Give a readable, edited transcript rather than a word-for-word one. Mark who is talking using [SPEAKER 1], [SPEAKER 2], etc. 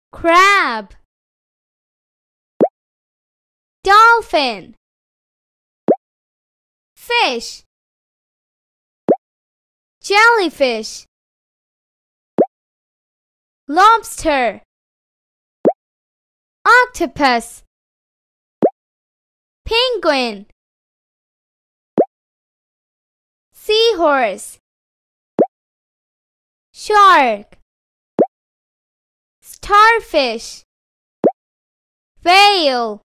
[SPEAKER 1] crab, dolphin, fish, jellyfish, lobster, octopus, penguin, seahorse, shark, starfish, whale,